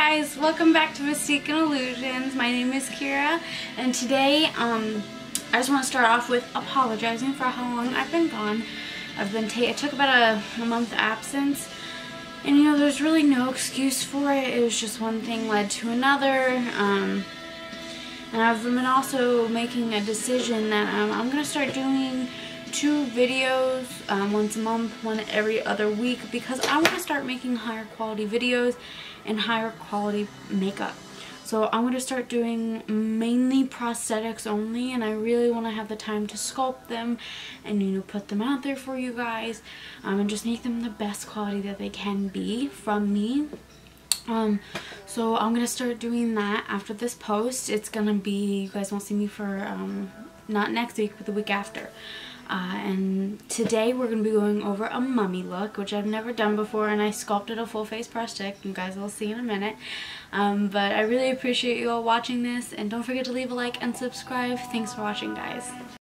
guys, welcome back to Mystique and Illusions. My name is Kira, and today I just want to start off with apologizing for how long I've been gone. It took about a month absence, and you know, there's really no excuse for it. It was just one thing led to another, and I've been also making a decision that I'm going to start doing 2 videos once a month, one every other week, because I want to start making higher quality videos and higher quality makeup. So I'm going to start doing mainly prosthetics only, and I really want to have the time to sculpt them and, you know, put them out there for you guys, and just make them the best quality that they can be from me. So I'm going to start doing that after this post. It's going to be, you guys won't see me for not next week, but the week after. And today we're going to be going over a mummy look, which I've never done before, and I sculpted a full face prosthetic. You guys will see in a minute. But I really appreciate you all watching this, and don't forget to leave a like and subscribe. Thanks for watching, guys.